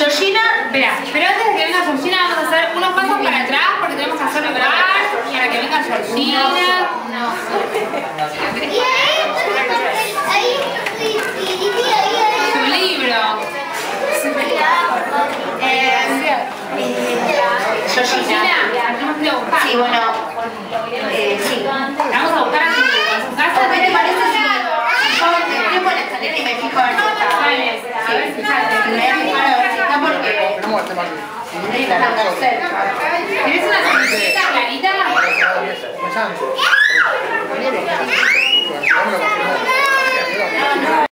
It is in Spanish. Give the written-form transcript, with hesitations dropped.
Georgina, espera, pero antes de que venga Georgina vamos a hacer unos pasos para atrás porque tenemos que hacer lugar para que venga Georgina. Su libro. Georgina, tenemos que ir a buscar. sí, bueno, sí. Vamos a buscar a su casa. ¿Qué te parece si yo me trepo en la escalera y me fijo a ver si está? Dale, a ver si está. Me voy a fijar a ver si está porque... ¿Tienes una camiseta clarita?